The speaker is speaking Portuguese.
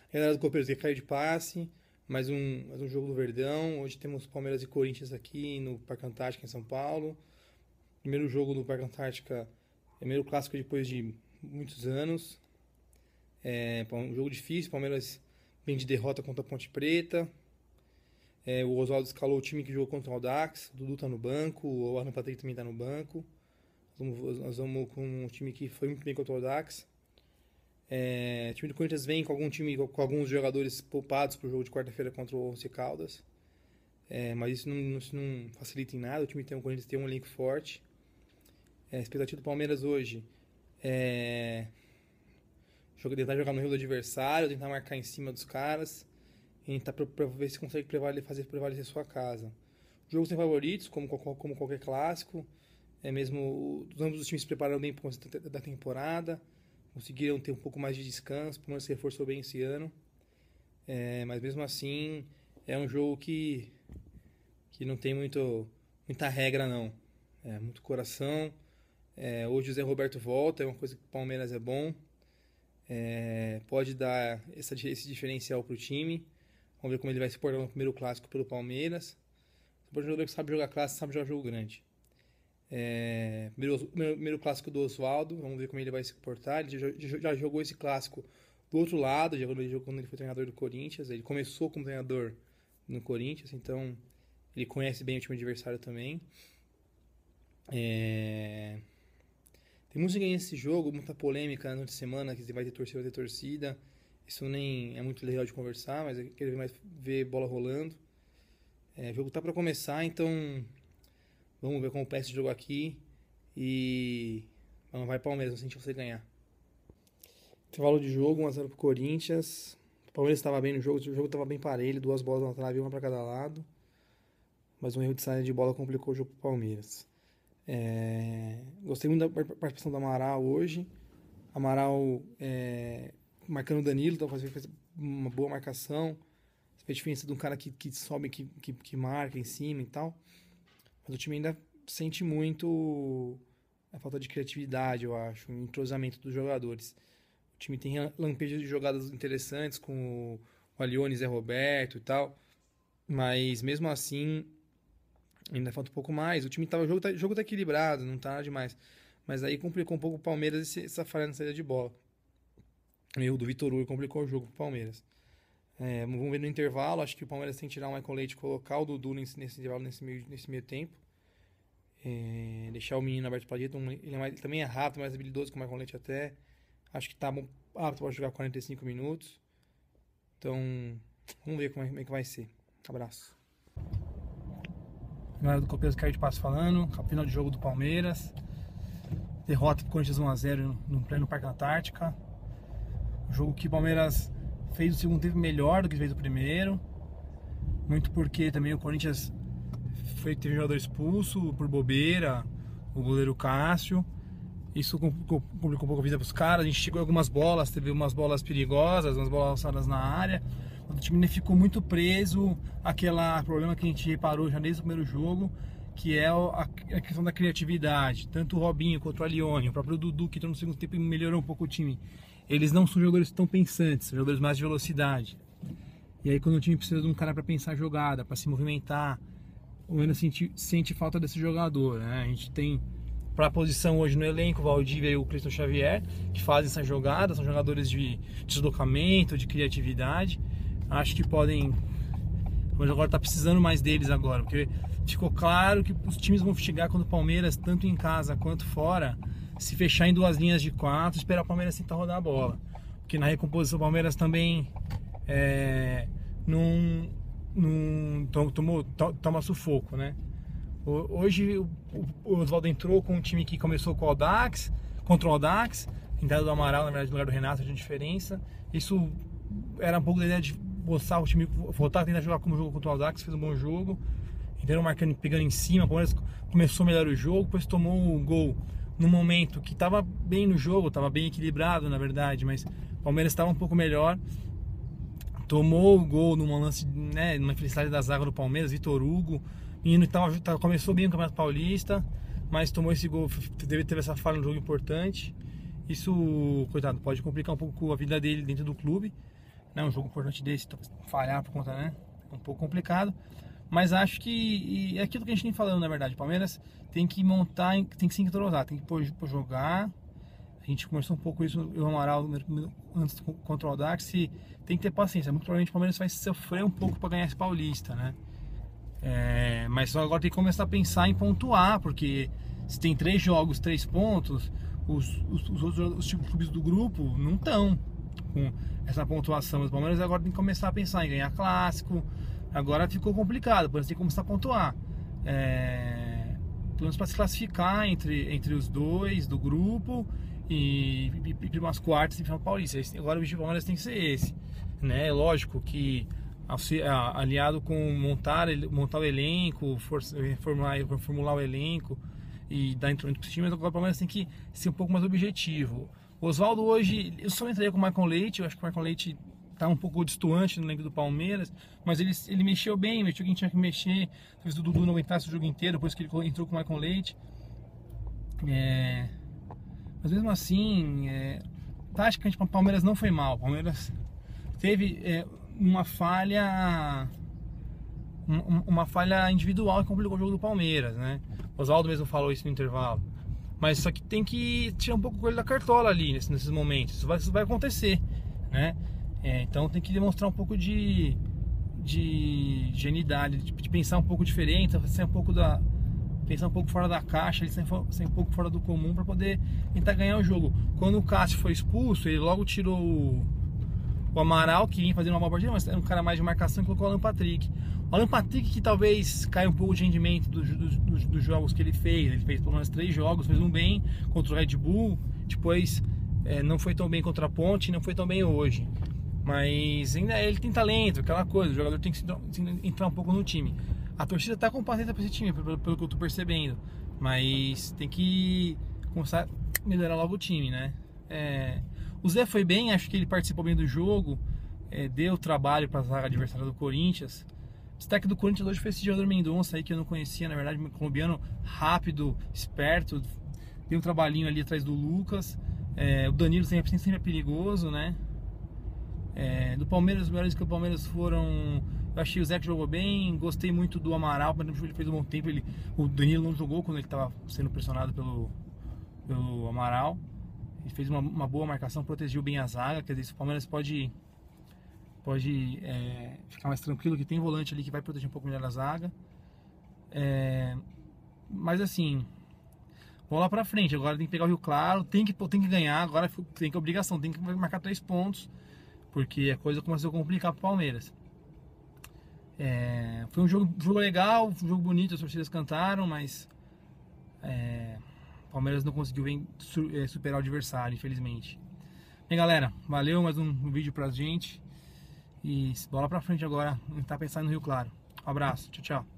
A galera do Copeiros que caiu de passe, mais um jogo do Verdão. Hoje temos Palmeiras e Corinthians aqui no Parque Antártica, em São Paulo. Primeiro jogo do Parque Antártica, primeiro clássico depois de muitos anos. Um jogo difícil, Palmeiras vem de derrota contra a Ponte Preta. O Oswaldo escalou o time que jogou contra o Audax, o Dudu tá no banco, o Arno Patrick também tá no banco. Nós vamos com um time que foi muito bem contra o Audax. O time do Corinthians vem com alguns jogadores poupados para o jogo de quarta-feira contra o Once Caldas. Mas isso não facilita em nada. O Corinthians tem um elenco forte. A expectativa do Palmeiras hoje tentar jogar no rio do adversário, tentar marcar em cima dos caras e tentar pra ver se consegue fazer prevalecer sua casa. O jogo sem favoritos, como qualquer clássico. Ambos os times se prepararam bem para o começo da temporada, conseguiram ter um pouco mais de descanso, o Palmeiras se reforçou bem esse ano. Mas mesmo assim, é um jogo que não tem muita regra, não. Muito coração. Hoje o Zé Roberto volta, é uma coisa que o Palmeiras é bom. Pode dar esse diferencial para o time. Vamos ver como ele vai se portar no primeiro clássico pelo Palmeiras. O jogador que sabe jogar clássico, sabe jogar jogo grande. Primeiro clássico do Oswaldo, vamos ver como ele vai se portar. Ele já jogou esse clássico do outro lado, quando ele foi treinador do Corinthians. Ele começou como treinador no Corinthians, então ele conhece bem o time adversário também. Tem muito ganho nesse jogo, muita polêmica na semana, que vai ter torcida. Isso nem é muito legal de conversar, mas eu quero ver bola rolando. O jogo tá para começar, então vamos ver como o esse jogo aqui. E vai Palmeiras, não sente você ganhar. Intervalo de jogo, 1x0 pro Corinthians. O Palmeiras estava bem no jogo, o jogo estava bem parelho, 2 bolas na trave, uma para cada lado. Mas um erro de saída de bola complicou o jogo pro Palmeiras. Gostei muito da participação do Amaral hoje. Amaral marcando o Danilo, então fez uma boa marcação. A diferença de um cara que sobe, que marca em cima e tal. Mas o time ainda sente muito a falta de criatividade, eu acho, o entrosamento dos jogadores. O time tem lampejos de jogadas interessantes com o Alione, Zé Roberto e tal. Mas mesmo assim, ainda falta um pouco mais. O jogo tá equilibrado, não tá demais. Mas aí complicou um pouco o Palmeiras essa falha na saída de bola. O erro do Vitor Hugo complicou o jogo pro Palmeiras. Vamos ver no intervalo. Acho que o Palmeiras tem que tirar o Michael Leite e colocar o Dudu nesse intervalo, nesse meio tempo. Deixar o menino aberto para direita. Ele também é rápido, mais habilidoso que o Michael Leite até. Acho que tá apto para jogar 45 minutos. Então, vamos ver como é que vai ser. Abraço. Galera do Copeiros caiu de passo falando. Final de jogo do Palmeiras. Derrota do Corinthians 1x0 no pleno Parque Antártica. Um jogo que o Palmeiras fez o segundo tempo melhor do que fez o primeiro. Muito porque também o Corinthians teve jogador expulso por bobeira, o goleiro Cássio. Isso complicou um pouco a vida para os caras. A gente chegou em algumas bolas, teve umas bolas perigosas, umas bolas alçadas na área. O time ficou muito preso àquele problema que a gente reparou já desde o primeiro jogo, que é a questão da criatividade. Tanto o Robinho quanto o Alione, o próprio Dudu, que entrou no segundo tempo e melhorou um pouco o time. Eles não são jogadores tão pensantes, são jogadores mais de velocidade. E aí quando o time precisa de um cara para pensar a jogada, para se movimentar, o menos sente falta desse jogador, né? A gente tem para a posição hoje no elenco o Valdívia e o Cristian Xavier, que fazem essa jogada, são jogadores de deslocamento, de criatividade. Acho que podem... Mas agora tá precisando mais deles agora, porque ficou claro que os times vão chegar quando o Palmeiras, tanto em casa quanto fora, se fechar em 2 linhas de 4, esperar o Palmeiras tentar rodar a bola. Porque na recomposição o Palmeiras também toma sufoco, né? Hoje o Oswaldo entrou com um time que começou com o Audax, contra o Audax, entrada do Amaral, na verdade, no lugar do Renato, de diferença. Isso era um pouco da ideia de boçar o time, voltar a tentar jogar como jogo contra o Audax, fez um bom jogo, entraram marcando, pegando em cima, o Palmeiras começou melhor o jogo, depois tomou um gol no momento que estava bem no jogo, estava bem equilibrado, na verdade, mas o Palmeiras estava um pouco melhor. Tomou o gol num lance, né, numa infelicidade da zaga do Palmeiras, Vitor Hugo. O menino começou bem no Campeonato Paulista, mas tomou esse gol, teve essa falha no jogo importante. Isso, coitado, pode complicar um pouco a vida dele dentro do clube. né? Um jogo importante desse, falhar por conta, né? É um pouco complicado. Mas acho que é aquilo que a gente tem falando, na verdade. O Palmeiras tem que montar, tem que se entrosar, tem que pôr jogar. A gente conversou um pouco isso, o Amaral, antes contra o Audax, tem que ter paciência. Muito provavelmente o Palmeiras vai sofrer um pouco para ganhar esse Paulista, né? Mas só agora tem que começar a pensar em pontuar, porque se tem 3 jogos, 3 pontos, os clubes do grupo não estão com essa pontuação. Os Palmeiras agora tem que começar a pensar em ganhar clássico. Agora ficou complicado, por isso tem que começar a pontuar. Pelo menos para se classificar entre os dois do grupo e umas quartas e final paulista. Agora o objetivo do Palmeiras tem que ser esse, né? Lógico que aliado com montar o elenco, formular o elenco e dar entrosamento para os times, agora o Palmeiras tem que ser um pouco mais objetivo. O Oswaldo hoje, eu só entrei com o Maicon Leite, eu acho que o Maicon Leite tá um pouco distoante no elenco do Palmeiras, mas ele mexeu bem, mexeu quem tinha que mexer. Talvez o Dudu não aguentasse o jogo inteiro, depois que ele entrou com o Maicon Leite. Mas mesmo assim, taticamente o Palmeiras não foi mal. O Palmeiras teve uma falha individual que complicou o jogo do Palmeiras, né? O Oswaldo mesmo falou isso no intervalo. Mas só que tem que tirar um pouco o coelho da cartola ali nesses momentos. Isso vai acontecer, né? Então tem que demonstrar um pouco de genialidade, de pensar um pouco diferente, pensar um pouco fora da caixa, ser um pouco fora do comum para poder tentar ganhar o jogo. Quando o Cássio foi expulso, ele logo tirou o Amaral, que vinha fazendo uma boa partida, mas era um cara mais de marcação, e colocou o Alan Patrick. O Alan Patrick, que talvez caia um pouco de rendimento dos jogos que ele fez pelo menos 3 jogos, fez um bem contra o Red Bull, depois não foi tão bem contra a Ponte, não foi tão bem hoje. Mas ainda ele tem talento, aquela coisa, o jogador tem que entrar um pouco no time. A torcida está com paciência para esse time, pelo que eu estou percebendo, mas tem que começar a melhorar logo o time, né? O Zé foi bem, acho que ele participou bem do jogo, deu trabalho para a zaga adversária do Corinthians. O destaque do Corinthians hoje foi esse jogador Mendonça aí, que eu não conhecia, na verdade, um colombiano rápido, esperto, deu um trabalhinho ali atrás do Lucas. O Danilo sempre é perigoso, né? Do Palmeiras, os melhores que o Palmeiras foram, eu achei o Zé que jogou bem, gostei muito do Amaral, mas ele fez um bom tempo. O Danilo não jogou quando ele estava sendo pressionado pelo Amaral. Ele fez uma boa marcação, protegeu bem a zaga. Quer dizer, o Palmeiras pode ficar mais tranquilo, que tem volante ali que vai proteger um pouco melhor a zaga. Mas assim, vamos lá pra frente. Agora tem que pegar o Rio Claro, tem que ganhar. Agora tem que obrigação, tem que marcar 3 pontos, porque a coisa começou a complicar pro Palmeiras. Foi um jogo legal, um jogo bonito, as torcidas cantaram, mas o Palmeiras não conseguiu superar o adversário, infelizmente. Bem, galera, valeu, mais um vídeo pra gente. E bola pra frente agora, a gente tá pensando no Rio Claro. Um abraço, tchau, tchau.